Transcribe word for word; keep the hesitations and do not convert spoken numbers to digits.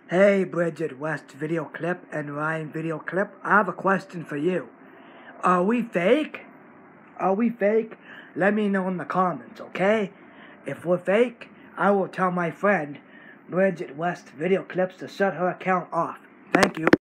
Hey, Bridgette West video clip and Ryan video clip. I have a question for you. Are we fake? Are we fake? Let me know in the comments, okay? If we're fake, I will tell my friend Bridgette West video clips to shut her account off. Thank you.